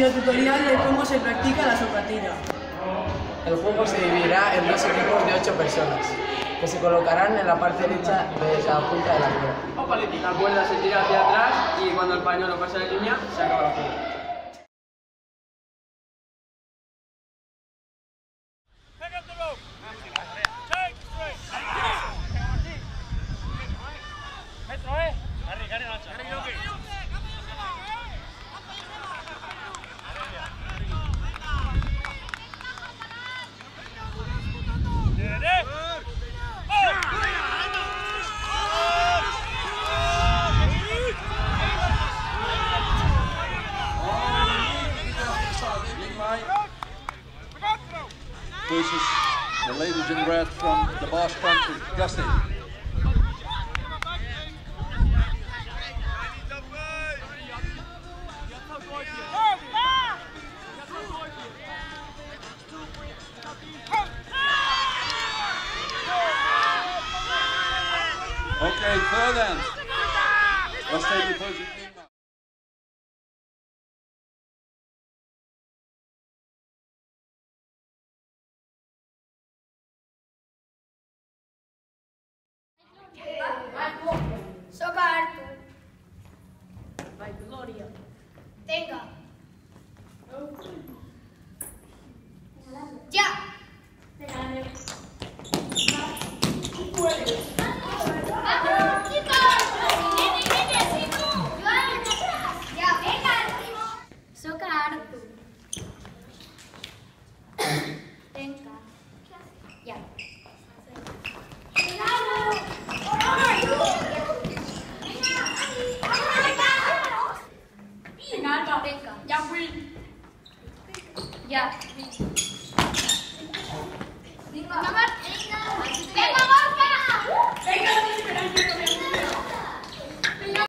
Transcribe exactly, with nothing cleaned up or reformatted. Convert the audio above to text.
tutorial de cómo se practica la socatira. El juego se dividirá en dos equipos de ocho personas, que se colocarán en la parte derecha de la punta de la cuerda. La cuerda se tira hacia atrás y cuando el pañuelo pasa la línea, se acaba el juego. Versus the ladies in red from the Basque Country, Gusty. Okay, third end. Let's take the opposing team now. Soca Arthur. Gloria. Tenga. Ya. Soca Arthur. Tenga. Ya. Venga, ya fui. Ya.